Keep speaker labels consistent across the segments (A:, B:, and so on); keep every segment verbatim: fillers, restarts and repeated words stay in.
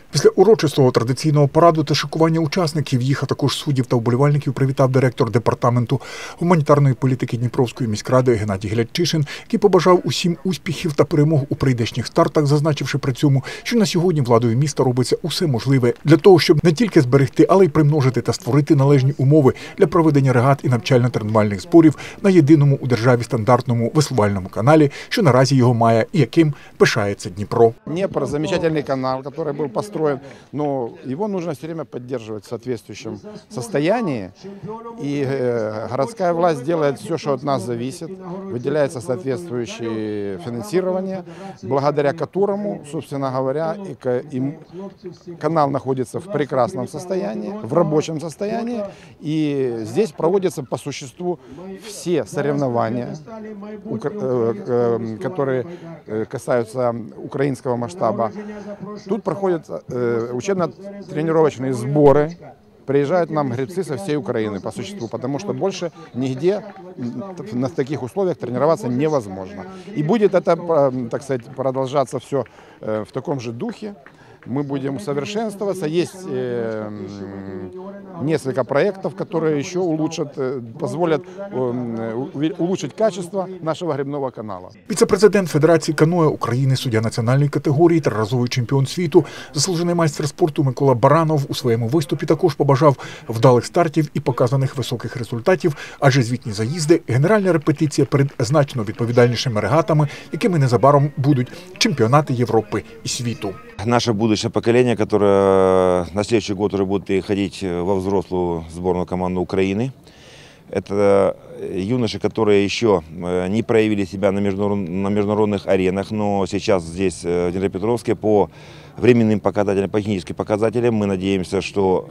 A: Після урочистого традиційного параду та шикування учасників їх, а також суддів та вболівальників привітав директор департаменту гуманітарної політики Дніпровської міськради Геннадій Глядчишин, який побажав усім успіхів та перемог у прийдешніх стартах, зазначивши при цьому, що на сьогодні владою міста робиться усе можливе для того, щоб не тільки зберегти, але й примножити та створити належні умови для проведення регат і навчально-тренувальних зборів на єдиному у державі стандартному веслувальному каналі, що наразі його має і яким пишається Дніпро.
B: Дніпро – замечательный канал, который был построен, но его нужно все время поддерживать в соответствующем состоянии. И городская власть делает все, что от нас зависит. Выделяется соответствующее финансирование, благодаря которому, собственно говоря, и канал находится в прекрасном состоянии, в рабочем состоянии. И здесь проводятся по существу все соревнования, которые касаются украинского масштаба. Тут проходят учебно-тренировочные сборы. Приезжают нам гребцы со всей Украины по существу, потому что больше нигде на таких условиях тренироваться невозможно. И будет это, так сказать, продолжаться все в таком же духе. Мы будем усовершенствоваться. Есть э, несколько проектов, которые еще улучшат, позволят э, улучшить качество нашего гребного канала.
A: Віце-президент Федерації каноe України, суддя національної категорії, триразовий чемпіон світу, заслужений майстер спорту Микола Баранов у своєму виступі також побажав вдалих стартів і показаних високих результатів, адже звітні заїзди – генеральна репетиція перед значно відповідальнішими регатами, якими незабаром будуть чемпіонати Європи і світу.
C: Наше будущее поколение, которое на следующий год уже будет переходить во взрослую сборную команду Украины. Это юноши, которые еще не проявили себя на международных аренах, но сейчас здесь, в Днепропетровске, по временным показателям, по техническим показателям, мы надеемся, что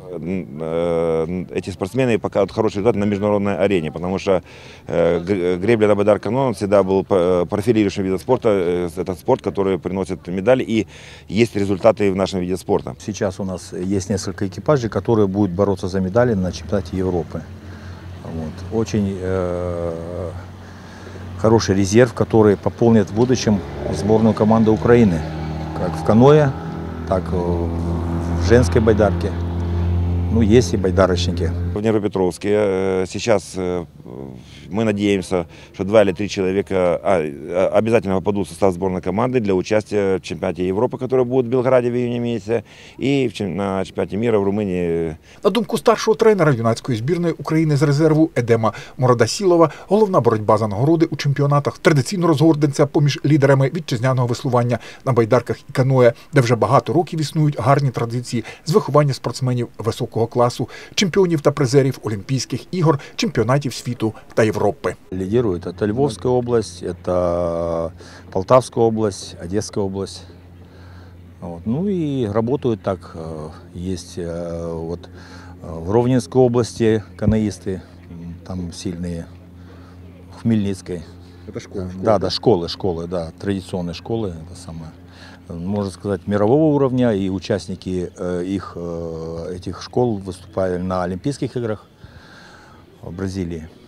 C: эти спортсмены покажут хороший результат на международной арене, потому что гребля на байдарка-каноэ всегда был профилирующим видом спорта. Это спорт, который приносит медали, и есть результаты в нашем виде спорта.
D: Сейчас у нас есть несколько экипажей, которые будут бороться за медали на чемпионате Европы. Вот. Очень э, хороший резерв, который пополнит в будущем сборную команду Украины, как в каноэ, так и в женской байдарке. Ну, есть и байдарочники.
C: В Днепропетровске сейчас мы надеемся, что два или три человека обязательно попадут в состав сборной команды для участия в чемпионате Европы, который будет в Белграде в июне месяце, и на чемпионате мира в Румынии.
A: На думку старшого тренера юнацької збірної України з резерву Едема Морадасілова, головна боротьба за нагороди у чемпіонатах традиційно розгорнеться поміж лідерами вітчизняного веслування на байдарках і каноe, де вже багато років існують гарні традиції з виховання спортсменів високого класу, чемпіонів та призерів Олімпійських ігор, чемпіонатів світу та Європи.
D: Лидирует это Львовская область, это Полтавская область, Одесская область. Вот. Ну и работают так. Есть вот в Ровненской области каноисты, там сильные, в Хмельницкой.
A: Это школа?
D: Да, да, школы, школы, да, традиционные школы, это самое. Можно сказать, мирового уровня, и участники их, этих школ выступали на Олимпийских играх в Бразилии.